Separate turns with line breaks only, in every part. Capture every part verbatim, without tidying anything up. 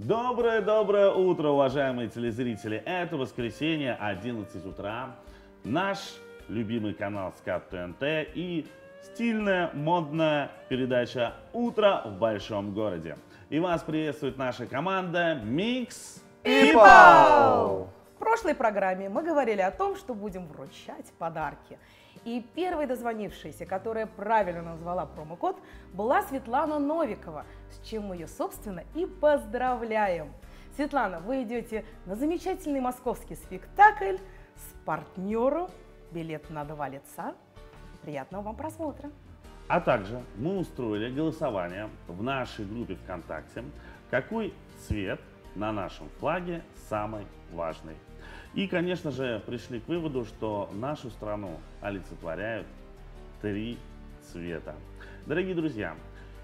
Доброе-доброе утро, уважаемые телезрители. Это воскресенье, одиннадцать утра. Наш любимый канал СКАТ ТНТ и стильная, модная передача «Утро в большом городе». И вас приветствует наша команда Mix
People! В прошлой программе мы говорили о том, что будем вручать подарки. И первой дозвонившейся, которая правильно назвала промокод, была Светлана Новикова, с чем мы ее, собственно, и поздравляем. Светлана, вы идете на замечательный московский спектакль с партнером, билет на два лица. Приятного вам просмотра.
А также мы устроили голосование в нашей группе ВКонтакте, какой цвет на нашем флаге самый важный. И, конечно же, пришли к выводу, что нашу страну олицетворяют три цвета. Дорогие друзья,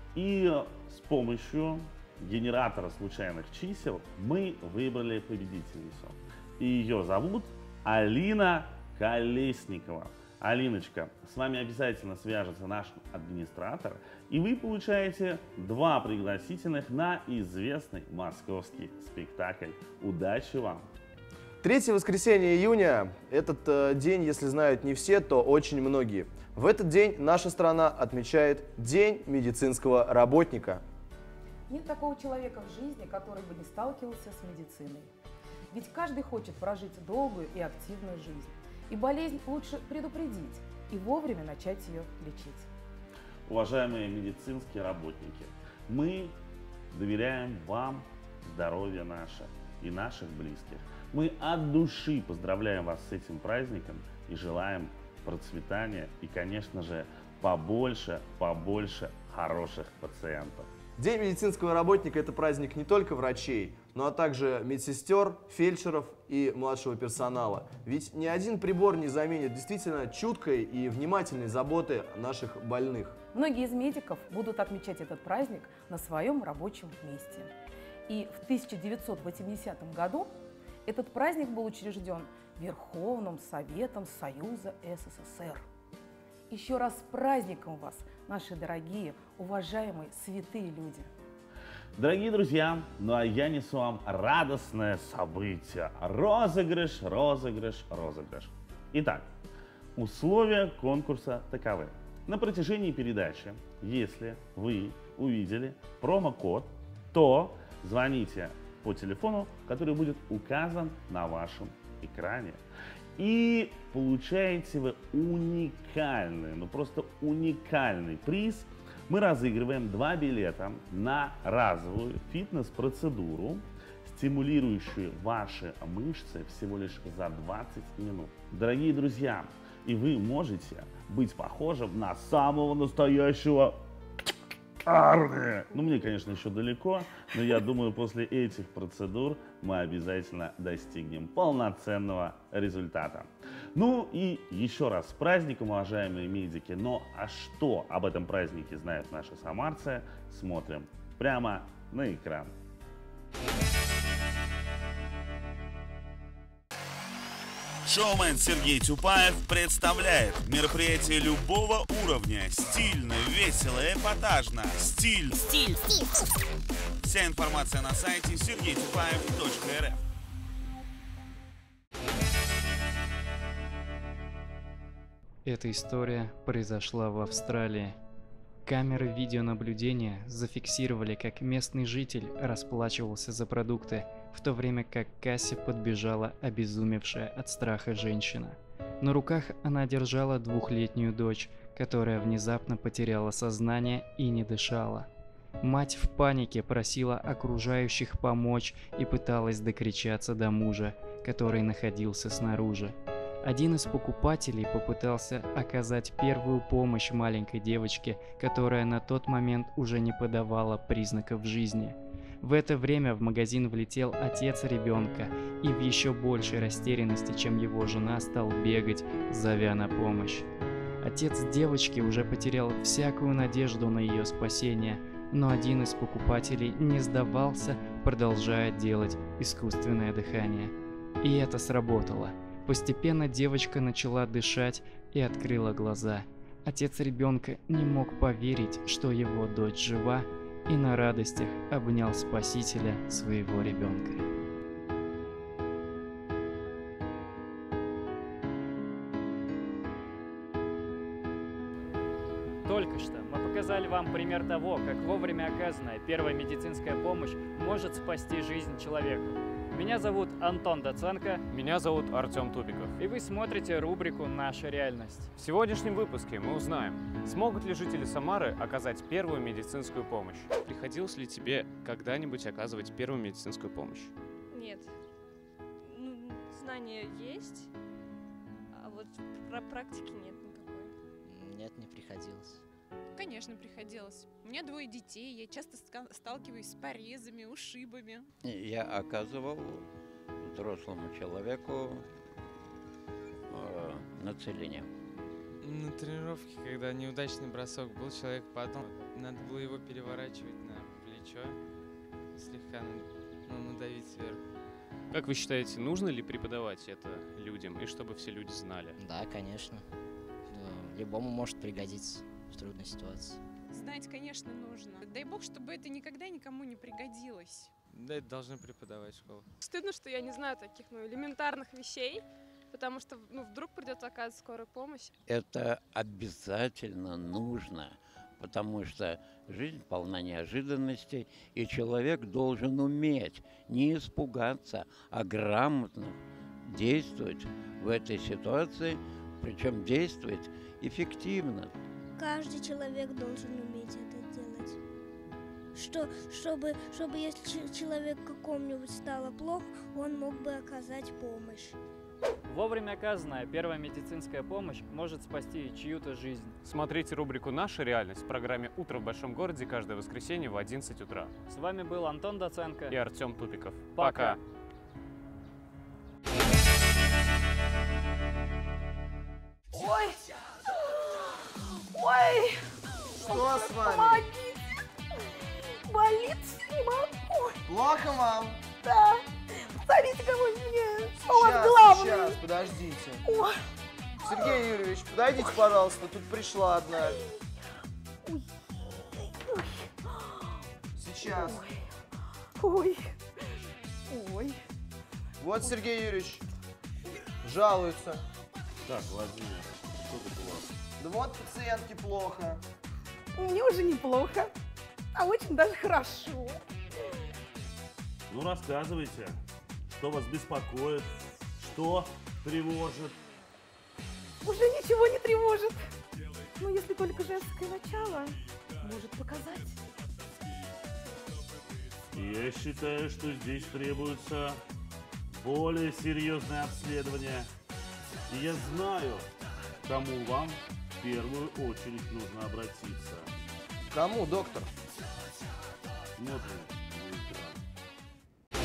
и с помощью генератора случайных чисел мы выбрали победительницу. И ее зовут Алина Колесникова. Алиночка, с вами обязательно свяжется наш администратор, и вы получаете два пригласительных на известный московский спектакль. Удачи вам!
Третье воскресенье июня – этот э, день, если знают не все, то очень многие. В этот день наша страна отмечает День медицинского работника.
Нет такого человека в жизни, который бы не сталкивался с медициной. Ведь каждый хочет прожить долгую и активную жизнь. И болезнь лучше предупредить и вовремя начать ее лечить.
Уважаемые медицинские работники, мы доверяем вам здоровье наше и наших близких. Мы от души поздравляем вас с этим праздником и желаем процветания и, конечно же, побольше, побольше хороших пациентов.
День медицинского работника – это праздник не только врачей, но а также медсестер, фельдшеров и младшего персонала. Ведь ни один прибор не заменит действительно чуткой и внимательной заботы о наших больных.
Многие из медиков будут отмечать этот праздник на своем рабочем месте. И в тысяча девятьсот восьмидесятом году этот праздник был учрежден Верховным Советом Союза СССР. Еще раз с праздником вас, наши дорогие, уважаемые, святые люди!
Дорогие друзья, ну а я несу вам радостное событие. Розыгрыш, розыгрыш, розыгрыш. Итак, условия конкурса таковы. На протяжении передачи, если вы увидели промокод, то звоните по телефону, который будет указан на вашем экране. И получаете вы уникальный, ну просто уникальный приз. Мы разыгрываем два билета на разовую фитнес-процедуру, стимулирующую ваши мышцы всего лишь за двадцать минут. Дорогие друзья, и вы можете быть похожим на самого настоящего Арни. Ну, мне, конечно, еще далеко, но я думаю, после этих процедур мы обязательно достигнем полноценного результата. Ну и еще раз с праздником, уважаемые медики. Но а что об этом празднике знают наши самарцы, смотрим прямо на экран.
Шоумен Сергей Тюпаев представляет мероприятие любого уровня. Стильно, весело, эпатажно. Стиль. Стиль. Вся информация на сайте сергей тюпаев точка эр эф.
Эта история произошла в Австралии. Камеры видеонаблюдения зафиксировали, как местный житель расплачивался за продукты, в то время как к кассе подбежала обезумевшая от страха женщина. На руках она держала двухлетнюю дочь, которая внезапно потеряла сознание и не дышала. Мать в панике просила окружающих помочь и пыталась докричаться до мужа, который находился снаружи. Один из покупателей попытался оказать первую помощь маленькой девочке, которая на тот момент уже не подавала признаков жизни. В это время в магазин влетел отец ребенка и в еще большей растерянности, чем его жена, стал бегать, зовя на помощь. Отец девочки уже потерял всякую надежду на ее спасение, но один из покупателей не сдавался, продолжая делать искусственное дыхание. И это сработало. Постепенно девочка начала дышать и открыла глаза. Отец ребенка не мог поверить, что его дочь жива, и на радостях обнял спасителя своего ребенка.
Только что мы показали вам пример того, как вовремя оказанная первая медицинская помощь может спасти жизнь человека. Меня зовут Антон Доценко.
Меня зовут Артем Тупиков.
И вы смотрите рубрику «Наша реальность».
В сегодняшнем выпуске мы узнаем, смогут ли жители Самары оказать первую медицинскую помощь. Приходилось ли тебе когда-нибудь оказывать первую медицинскую помощь?
Нет. Ну, знания есть, а вот про практики нет никакой.
Нет, не приходилось.
Конечно, приходилось. У меня двое детей, я часто сталкиваюсь с порезами, ушибами.
Я оказывал взрослому человеку э, нацеление.
На тренировке, когда неудачный бросок был, человек потом, надо было его переворачивать на плечо, слегка ну, надавить сверху.
Как вы считаете, нужно ли преподавать это людям, и чтобы все люди знали?
Да, конечно. Любому может пригодиться в трудной ситуации.
Знать, конечно, нужно. Дай бог, чтобы это никогда никому не пригодилось.
Да, это должны преподавать в школах.
Стыдно, что я не знаю таких ну, элементарных вещей, потому что ну, вдруг придется оказывать скорую помощь.
Это обязательно нужно, потому что жизнь полна неожиданностей, и человек должен уметь не испугаться, а грамотно действовать в этой ситуации, причем действовать эффективно.
Каждый человек должен уметь это делать. Что, чтобы, чтобы если человек какому-нибудь стало плохо, он мог бы оказать помощь.
Вовремя оказанная первая медицинская помощь может спасти чью-то жизнь.
Смотрите рубрику «Наша реальность» в программе «Утро в большом городе» каждое воскресенье в одиннадцать утра.
С вами был Антон Доценко
и Артем Тупиков.
Пока!
Пока.
Ой! Ой!
Что с вами?
Помогите! Болит, не могу.
Плохо вам?
Да. Зовите кого-нибудь мне.
Сейчас,
У вас главный.
сейчас, подождите.
Ой.
Сергей Юрьевич, подойдите, пожалуйста, тут пришла одна.
Ой. Ой.
Сейчас.
Ой. Ой.
Вот Сергей Юрьевич жалуется.
Так, Владимир, что тут у вас?
Да вот пациентке плохо.
Мне уже неплохо, а очень даже хорошо.
Ну, рассказывайте, что вас беспокоит, что тревожит.
Уже ничего не тревожит. Ну, если только женское начало может показать.
Я считаю, что здесь требуется более серьезное обследование. И я знаю, к кому вам в первую очередь нужно обратиться.
Кому, доктор?
Смотрим на экран.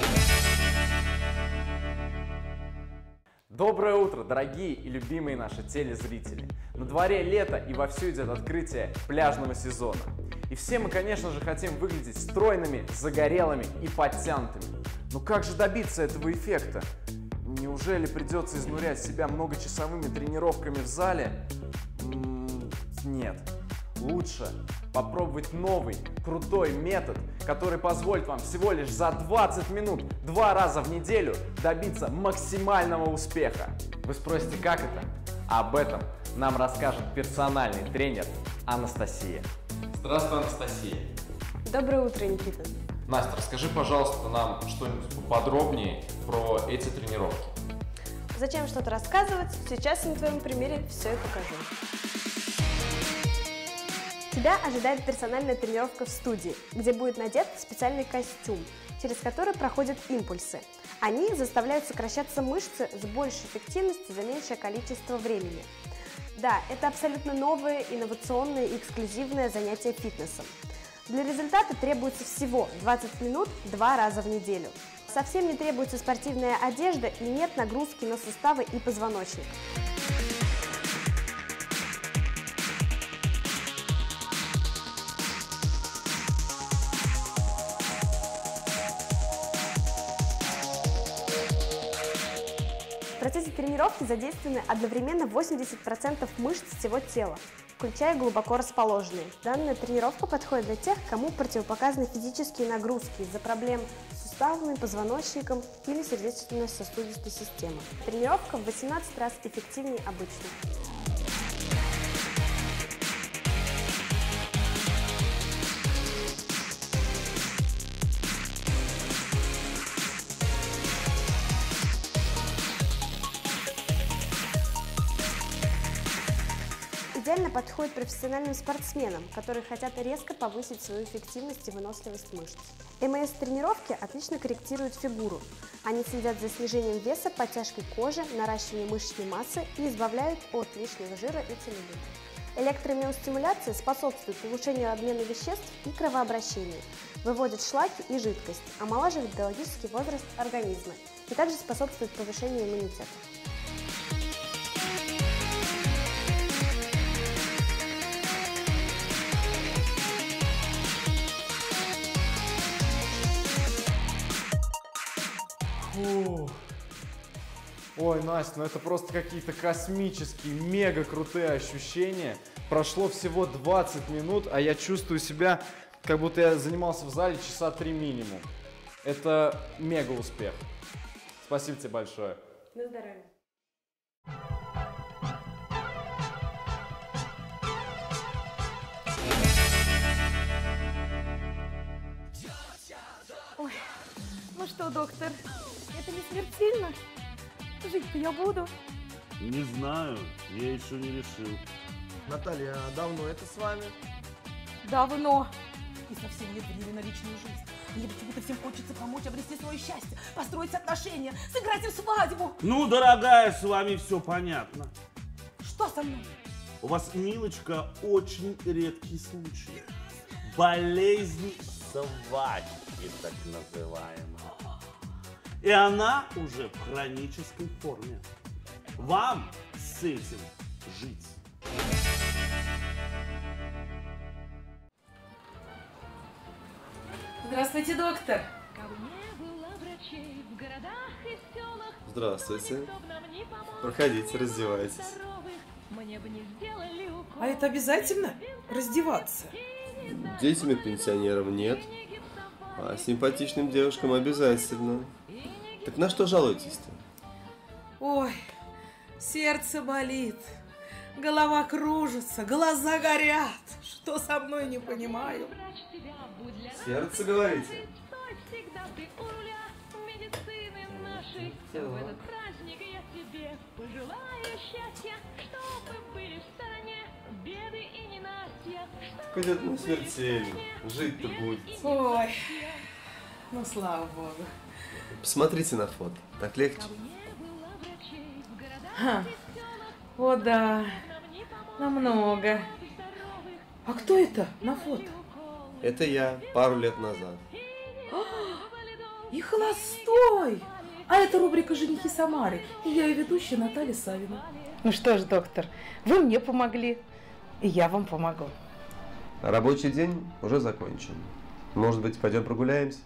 Доброе утро, дорогие и любимые наши телезрители! На дворе лето и вовсю идет открытие пляжного сезона. И все мы, конечно же, хотим выглядеть стройными, загорелыми и подтянутыми. Но как же добиться этого эффекта? Неужели придется изнурять себя многочасовыми тренировками в зале? М-м- нет. Лучше попробовать новый, крутой метод, который позволит вам всего лишь за двадцать минут, два раза в неделю добиться максимального успеха. Вы спросите, как это? Об этом нам расскажет персональный тренер Анастасия.
Здравствуй, Анастасия.
Доброе утро, Никита.
Настя, расскажи, пожалуйста, нам что-нибудь поподробнее про эти тренировки.
Зачем что-то рассказывать? Сейчас я на твоем примере все и покажу. Тебя ожидает персональная тренировка в студии, где будет надет специальный костюм, через который проходят импульсы. Они заставляют сокращаться мышцы с большей эффективностью за меньшее количество времени. Да, это абсолютно новое, инновационное и эксклюзивное занятие фитнесом. Для результата требуется всего двадцать минут два раза в неделю. Совсем не требуется спортивная одежда и нет нагрузки на суставы и позвоночник. В процессе тренировки задействованы одновременно восемьдесят процентов мышц всего тела. включая глубоко расположенные. Данная тренировка подходит для тех, кому противопоказаны физические нагрузки из-за проблем с суставами, позвоночником или сердечно-сосудистой системой. Тренировка в восемнадцать раз эффективнее обычной. Идеально подходит профессиональным спортсменам, которые хотят резко повысить свою эффективность и выносливость мышц. эм эс тренировки отлично корректируют фигуру. Они следят за снижением веса, подтяжкой кожи, наращиванием мышечной массы и избавляют от лишнего жира и целлюлита. Электромиостимуляция способствует улучшению обмена веществ и кровообращению, выводит шлаки и жидкость, омолаживает биологический возраст организма и также способствует повышению иммунитета.
Фу. Ой, Настя, ну это просто какие-то космические, мега крутые ощущения. Прошло всего двадцать минут, а я чувствую себя, как будто я занимался в зале часа три минимум. Это мега успех. Спасибо тебе большое.
На здоровье.
Ой, ну что, доктор, это не смертельно? Жить-то я буду.
Не знаю, я еще не решил.
Наталья, а давно это с вами?
Давно. И совсем нет времени на личную жизнь. Мне почему-то всем хочется помочь обрести свое счастье, построить отношения, сыграть им свадьбу.
Ну, дорогая, с вами все понятно.
Что со мной?
У вас, милочка, очень редкий случай. Болезнь свадьбы, так называемая. И она уже в хронической форме. Вам с этим жить.
Здравствуйте, доктор.
Здравствуйте. Проходите, раздевайтесь.
А это обязательно раздеваться?
Детям и пенсионерам нет, а симпатичным девушкам обязательно. Так на что жалуетесь-то?
Ой, сердце болит, голова кружится, глаза горят. Что со мной, не понимаю.
Сердце, говорите? Хоть это не смертельно, жить-то будет.
Ой, ну слава богу.
Посмотрите на фото, так легче.
Ха. О да, намного. А кто это на фото?
Это я пару лет назад.
И холостой! А это рубрика «Женихи Самары». И я ее ведущая Наталья Савина. Ну что ж, доктор, вы мне помогли, и я вам помогу.
Рабочий день уже закончен. Может быть, пойдем прогуляемся?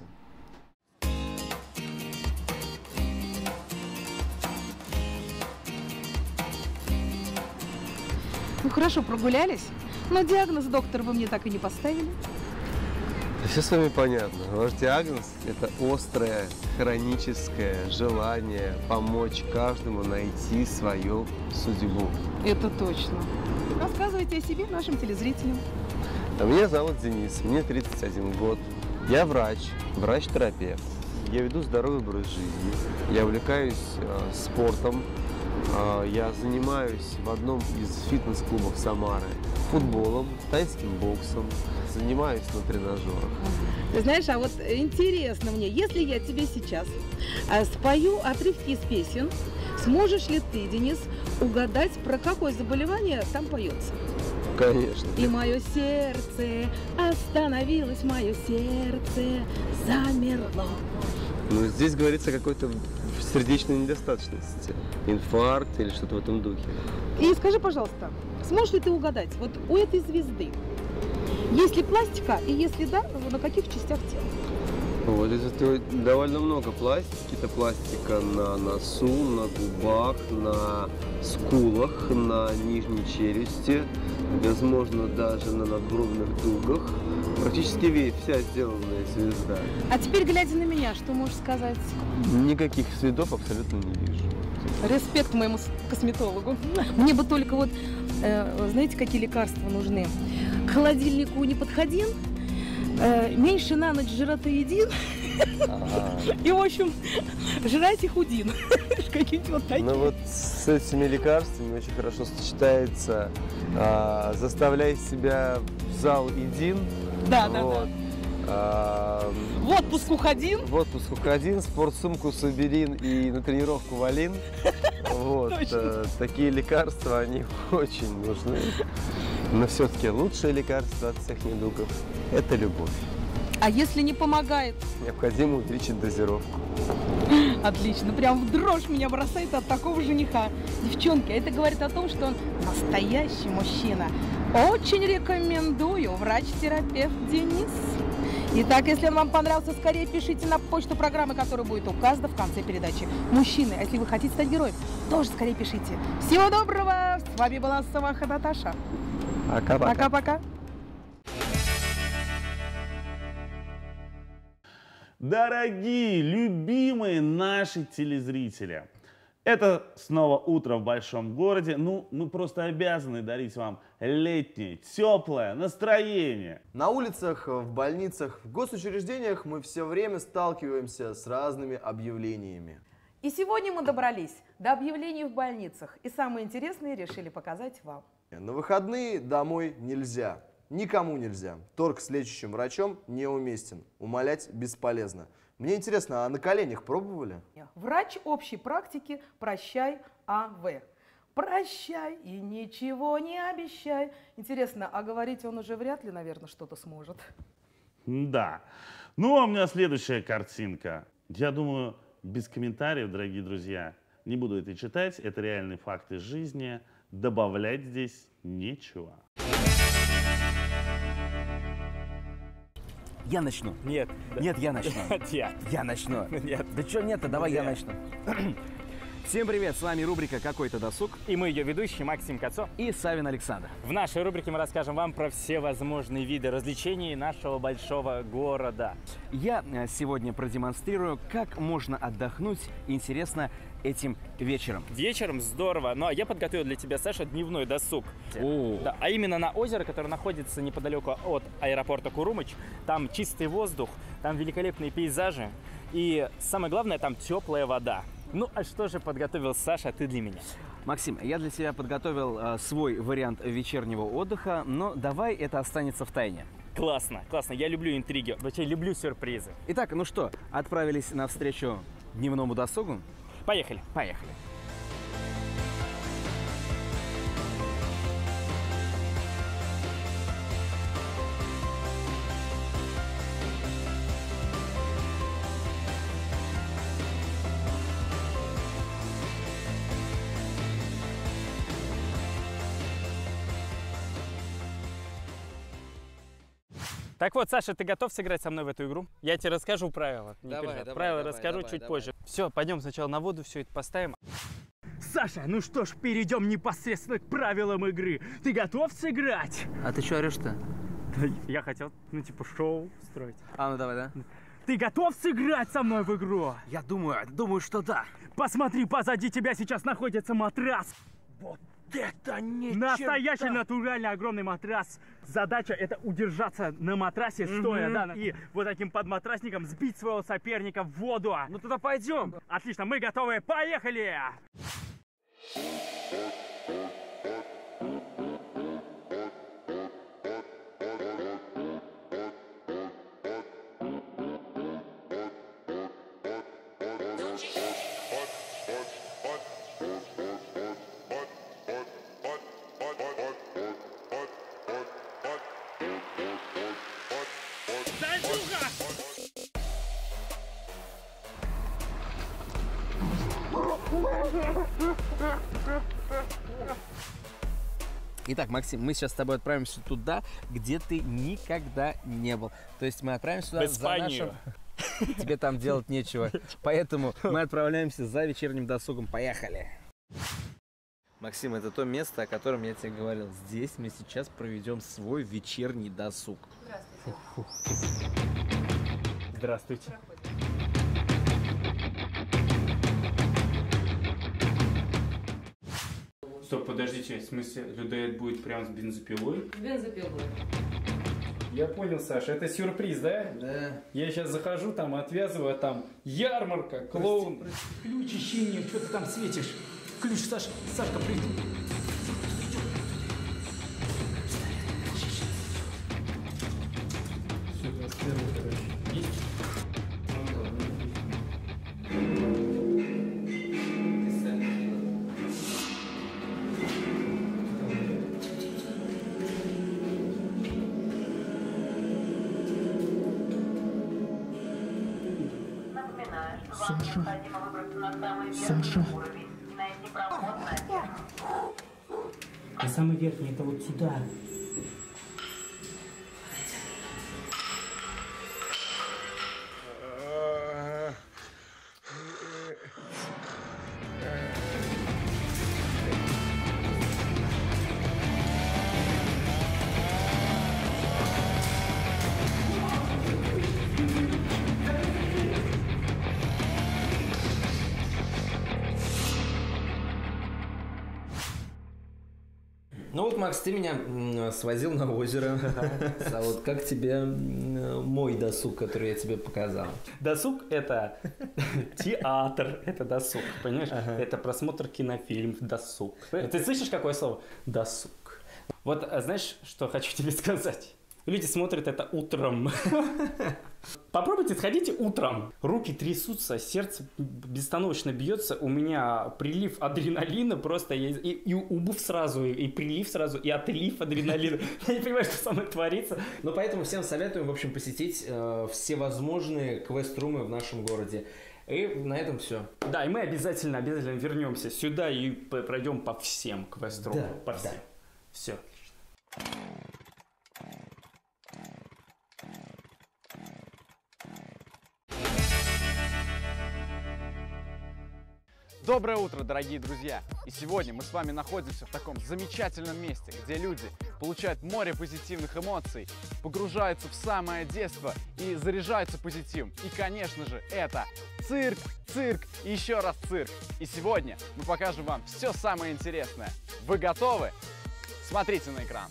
Ну хорошо, прогулялись, но диагноз, доктор, вы мне так и не поставили.
Все с вами понятно. Ваш диагноз – это острое, хроническое желание помочь каждому найти свою судьбу.
Это точно. Рассказывайте о себе нашим телезрителям.
А меня зовут Денис, мне тридцать один год. Я врач, врач-терапевт. Я веду здоровый образ жизни. Я увлекаюсь э, спортом. Э, я занимаюсь в одном из фитнес-клубов Самары футболом, тайским боксом. Занимаюсь на тренажерах.
Ты знаешь, а вот интересно мне, если я тебе сейчас а, спою отрывки из песен, сможешь ли ты, Денис, угадать, про какое заболевание там поется?
Конечно.
И мое сердце остановилось, мое сердце замерло.
Ну, здесь говорится о какой-то сердечной недостаточности, инфаркт или что-то в этом духе.
И скажи, пожалуйста, сможешь ли ты угадать, вот у этой звезды есть ли пластика, и если да, на каких частях тела?
Вот это довольно много пластики. Это пластика на носу, на губах, на скулах, на нижней челюсти, возможно, даже на надбровных дугах. Практически вся сделанная звезда.
А теперь, глядя на меня, что можешь сказать?
Никаких следов абсолютно не вижу.
Респект моему косметологу. Мне бы только вот, э, знаете, какие лекарства нужны? К холодильнику не подходи, э, меньше на ночь жиротоедин. Ага. И, в общем, жрать и худин. Какие-то вот такие.
Ну вот с этими лекарствами очень хорошо сочетается а, заставляй себя в зал един.
Да,
вот.
да, да.
А,
в отпуск уходин.
В отпуск уходин, спортсумку соберин и на тренировку валин. Вот. А, такие лекарства, они очень нужны. Но все-таки лучшее лекарство от всех недугов – это любовь.
А если не помогает?
Необходимо увеличить дозировку.
Отлично. Прям в дрожь меня бросает от такого жениха. Девчонки, это говорит о том, что он настоящий мужчина. Очень рекомендую. Врач-терапевт Денис. Итак, если он вам понравился, скорее пишите на почту программы, которая будет указана в конце передачи. Мужчины, а если вы хотите стать героем, тоже скорее пишите. Всего доброго. С вами была Саваха Наташа.
Пока-пока.
Пока-пока.
Дорогие, любимые наши телезрители, это снова утро в большом городе. Ну, мы просто обязаны дарить вам летнее, теплое настроение.
На улицах, в больницах, в госучреждениях мы все время сталкиваемся с разными объявлениями.
И сегодня мы добрались до объявлений в больницах. И самое интересное решили показать вам.
На выходные домой нельзя. Никому нельзя. Торг с лечащим врачом неуместен. Умолять бесполезно. Мне интересно, а на коленях пробовали?
Врач общей практики «Прощай, А В». Прощай и ничего не обещай. Интересно, а говорить он уже вряд ли, наверное, что-то сможет.
Да. Ну, а у меня следующая картинка. Я думаю, без комментариев, дорогие друзья, не буду это читать. Это реальные факты жизни. Добавлять здесь нечего.
Я начну.
Нет.
Нет, я начну.
Нет.
Я начну.
Нет.
Да что нет-то, давай я начну. Всем привет, с вами рубрика «Какой-то досуг».
И мы ее ведущие Максим Кацо
и Савин Александр.
В нашей рубрике мы расскажем вам про все возможные виды развлечений нашего большого города.
Я сегодня продемонстрирую, как можно отдохнуть, интересно, этим вечером.
Вечером здорово, но я подготовил для тебя, Саша, дневной досуг.
О.
Да, а именно на озеро, которое находится неподалеку от аэропорта Курумыч. Там чистый воздух, там великолепные пейзажи и самое главное, там теплая вода. Ну, а что же подготовил Саша, ты для меня?
Максим, я для тебя подготовил э, свой вариант вечернего отдыха, но давай это останется в тайне.
Классно, классно, я люблю интриги, вообще люблю сюрпризы.
Итак, ну что, отправились навстречу дневному досугу?
Поехали.
Поехали.
Так вот, Саша, ты готов сыграть со мной в эту игру? Я тебе расскажу правила. Не
давай,
переживай.
давай,
правила
давай,
расскажу
давай,
чуть
давай.
позже. Все, пойдем сначала на воду, все это поставим. Саша, ну что ж, перейдем непосредственно к правилам игры. Ты готов сыграть?
А ты что орешь-то?
Я хотел, ну типа, шоу строить.
А, ну давай, да?
Ты готов сыграть со мной в игру?
Я думаю, думаю, что да.
Посмотри, позади тебя сейчас находится матрас.
Вот это не
Настоящий
черта.
натуральный огромный матрас. Задача это удержаться на матрасе стоя, да, и вот таким подматрасником сбить своего соперника в воду.
Ну туда пойдем.
Отлично, мы готовы, поехали!
Итак, Максим, мы сейчас с тобой отправимся туда, где ты никогда не был. То есть мы отправимся туда
в Испанию.
за нашим... тебе там делать нечего. Поэтому мы отправляемся за вечерним досугом. Поехали! Максим, это то место, о котором я тебе говорил. Здесь мы сейчас проведем свой вечерний досуг.
Здравствуйте. Стоп, подождите, в смысле, людоед будет прям с бензопилой?
Бензопилой.
Я понял, Саша, это сюрприз, да?
Да.
Я сейчас захожу, там отвязываю, а там ярмарка, клоун.
Прости, прости. Ключ ищи мне, что ты там светишь? Ключ, Саша, Сашка, приду.
Все, двадцать первый, короче. Есть?
Саша. Саша.
А самый верхний это вот сюда.
Ну вот, Макс, ты меня м, свозил на озеро. А вот как тебе м, мой досуг, который я тебе показал?
Досуг – это театр, это досуг, понимаешь? Это просмотр кинофильмов, досуг. Ты слышишь, какое слово? Досуг. Вот, а знаешь, что хочу тебе сказать? Люди смотрят это утром. Попробуйте, сходите утром. Руки трясутся, сердце безостановочно бьется. У меня прилив адреналина просто. И, и, и убыв сразу, и, и прилив сразу, и отлив адреналина. Я не понимаю, что со мной творится.
Ну, поэтому всем советуем, в общем, посетить э, все возможные квест-румы в нашем городе. И на этом все.
Да, и мы обязательно, обязательно вернемся сюда и пройдем по всем квест-румам.
Да,
по всем.
да.
Все.
Доброе утро, дорогие друзья! И сегодня мы с вами находимся в таком замечательном месте, где люди получают море позитивных эмоций, погружаются в самое детство и заряжаются позитивом. И, конечно же, это цирк, цирк и еще раз цирк. И сегодня мы покажем вам все самое интересное. Вы готовы? Смотрите на экран.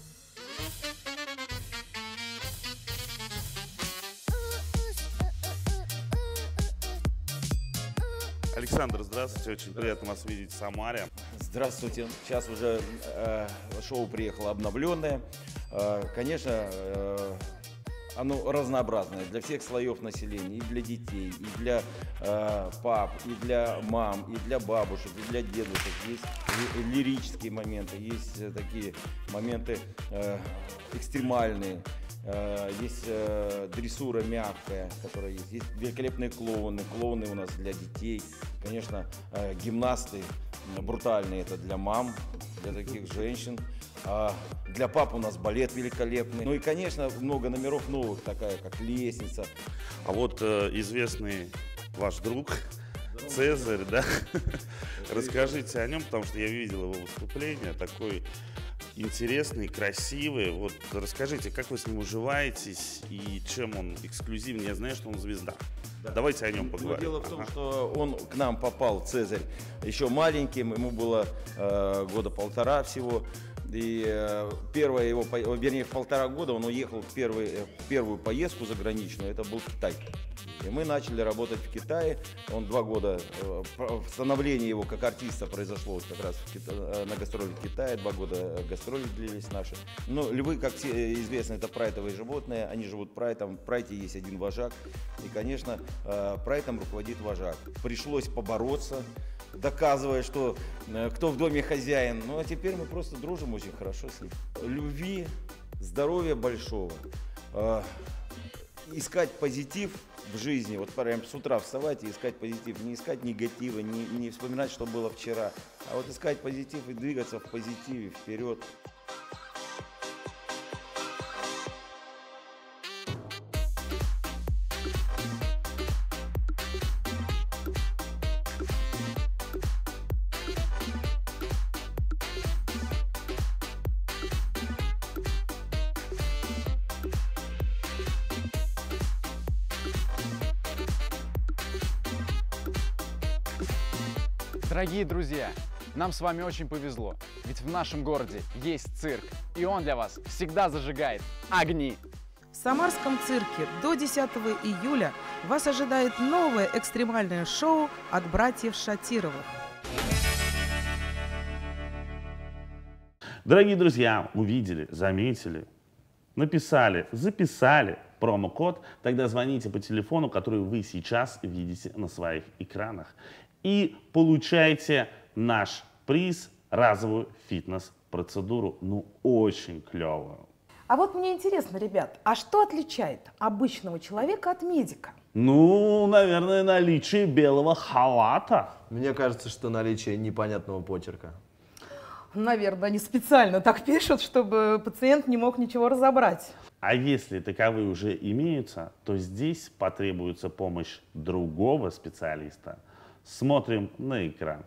Александр, здравствуйте, очень приятно вас видеть в Самаре.
Здравствуйте, сейчас уже э, шоу приехало обновленное. Э, конечно, э, оно разнообразное для всех слоев населения, и для детей, и для э, пап, и для мам, и для бабушек, и для дедушек. Есть лирические моменты, есть такие моменты э, экстремальные. Есть э, дрессура мягкая, которая есть. Есть великолепные клоуны. Клоуны у нас для детей. Конечно, э, гимнасты брутальные. Это для мам, для таких женщин. А для пап у нас балет великолепный. Ну и, конечно, много номеров новых, такая как «Лестница».
А вот э, известный ваш друг Цезарь, да? Расскажите о нем, потому что я видел его выступление. Такой интересный, красивый. Вот расскажите, как вы с ним уживаетесь и чем он эксклюзивный? Я знаю, что он звезда. Да. Давайте о нем поговорим.
Но дело в том,
ага.
что он к нам попал, Цезарь, еще маленьким, ему было э, года полтора всего. И э, первое его, вернее, в полтора года он уехал в, первый, в первую поездку заграничную, это был Китай. И мы начали работать в Китае. Он два года, э, становление его как артиста произошло вот как раз в Кита, на гастролях в Китае. Два года гастроли длились наши. Но львы, как все известно, это прайтовые животные. Они живут прайтом. В прайте есть один вожак. И, конечно, э, прайтом руководит вожак. Пришлось побороться, доказывая, что э, кто в доме хозяин. Ну, а теперь мы просто дружим очень хорошо с ним. Любви, здоровья большого. Э, искать позитив в жизни, вот прям с утра вставать и искать позитив, не искать негатива, не, не вспоминать, что было вчера, а вот искать позитив и двигаться в позитиве вперед.
Дорогие друзья, нам с вами очень повезло, ведь в нашем городе есть цирк, и он для вас всегда зажигает огни.
В Самарском цирке до десятого июля вас ожидает новое экстремальное шоу от братьев Шатировых.
Дорогие друзья, увидели, заметили, написали, записали промокод, тогда звоните по телефону, который вы сейчас видите на своих экранах, и получайте наш приз, разовую фитнес-процедуру, ну очень клевую.
А вот мне интересно, ребят, а что отличает обычного человека от медика?
Ну, наверное, наличие белого халата.
Мне кажется, что наличие непонятного почерка.
Наверное, они специально так пишут, чтобы пациент не мог ничего разобрать.
А если таковые уже имеются, то здесь потребуется помощь другого специалиста. Смотрим на экран.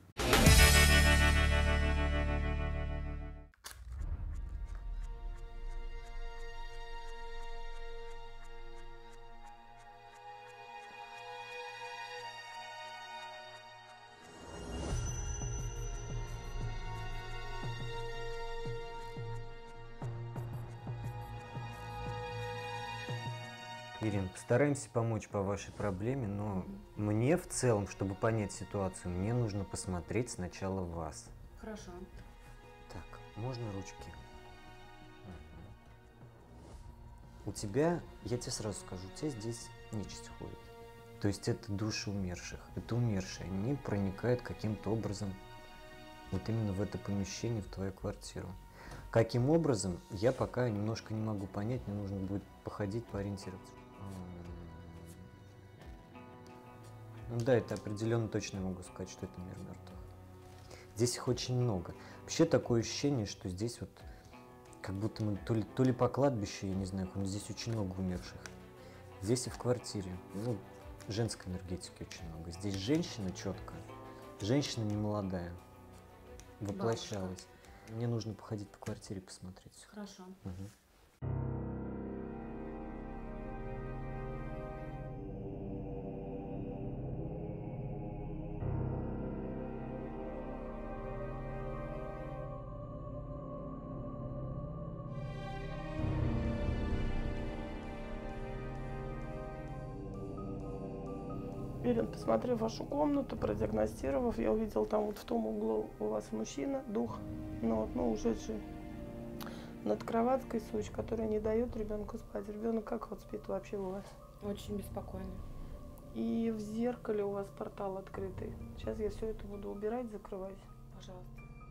Ирина, постараемся помочь по вашей проблеме, но мне в целом, чтобы понять ситуацию, мне нужно посмотреть сначала вас.
Хорошо.
Так, можно ручки? У тебя, я тебе сразу скажу, у тебя здесь нечисть ходит. То есть это души умерших. Это умершие. Они проникают каким-то образом вот именно в это помещение, в твою квартиру. Каким образом, я пока немножко не могу понять, мне нужно будет походить, поориентироваться. Ну да, это определенно точно могу сказать, что это мир мертвых. Здесь их очень много. Вообще такое ощущение, что здесь вот как будто мы то ли, то ли по кладбищу, я не знаю, но здесь очень много умерших. Здесь и в квартире, ну, женской энергетики очень много. Здесь женщина четко, женщина не молодая, воплощалась. Мне нужно походить по квартире, посмотреть.
Хорошо.
Угу.
Ирин, посмотрев вашу комнату, продиагностировав, я увидел там вот в том углу у вас мужчина, дух, ну, вот, ну ушедший над кроваткой сущ, который не дает ребенку спать. Ребенок как вот спит вообще у вас?
Очень беспокойно.
И в зеркале у вас портал открытый. Сейчас я все это буду убирать, закрывать.
Пожалуйста.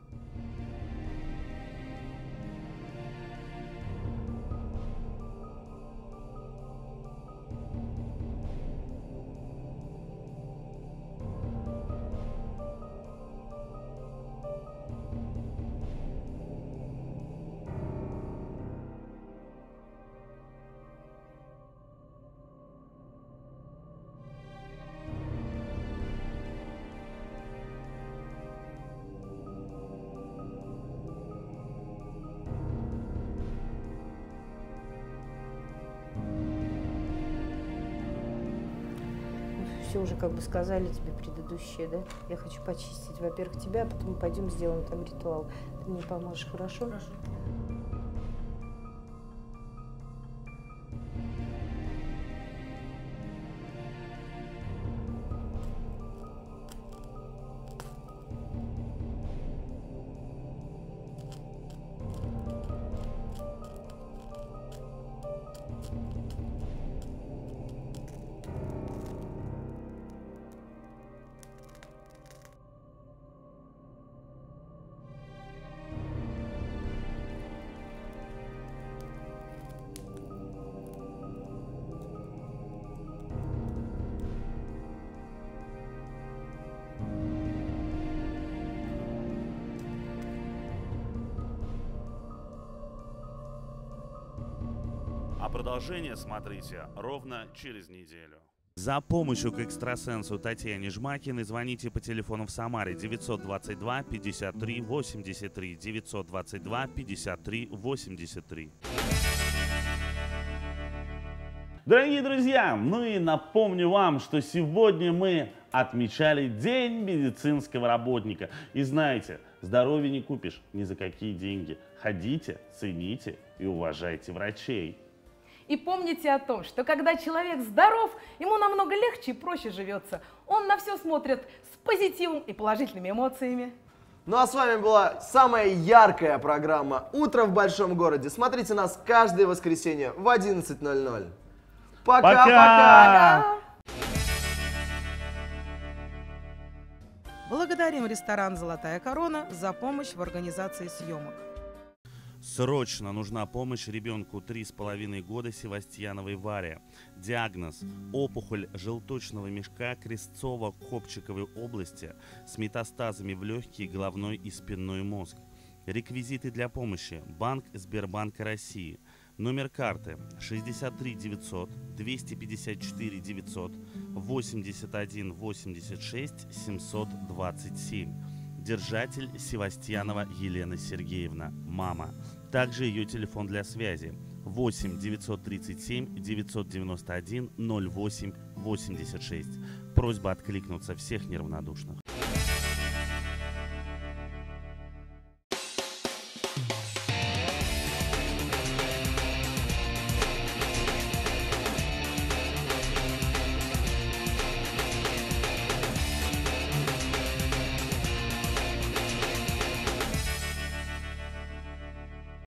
Все уже как бы сказали тебе предыдущие, да? Я хочу почистить, во-первых, тебя, а потом пойдем сделаем там ритуал. Ты мне поможешь, хорошо?
Хорошо.
А продолжение смотрите ровно через неделю. За помощью к экстрасенсу Татьяне Жмакиной звоните по телефону в Самаре девятьсот двадцать два пятьдесят три восемьдесят три, девятьсот двадцать два пятьдесят три восемьдесят три.
Дорогие друзья, ну и напомню вам, что сегодня мы отмечали День медицинского работника. И знаете, здоровье не купишь ни за какие деньги. Ходите, цените и уважайте врачей.
И помните о том, что когда человек здоров, ему намного легче и проще живется. Он на все смотрит с позитивом и положительными эмоциями.
Ну а с вами была самая яркая программа «Утро в большом городе». Смотрите нас каждое воскресенье в одиннадцать ноль ноль. Пока-пока!
Благодарим ресторан «Золотая корона» за помощь в организации съемок.
Срочно нужна помощь ребенку три с половиной года Севастьяновой Варе. Диагноз – опухоль желточного мешка Крестцово-Копчиковой области с метастазами в легкие, головной и спинной мозг. Реквизиты для помощи. Банк Сбербанка России. Номер карты шестьдесят три девятьсот двести пятьдесят четыре девятьсот восемьдесят один восемьдесят шесть семьсот двадцать семь. Держатель Севастьянова Елена Сергеевна, мама. Также ее телефон для связи восемь девятьсот тридцать семь девятьсот девяносто один ноль восемь восемьдесят шесть. Просьба откликнуться всех неравнодушных.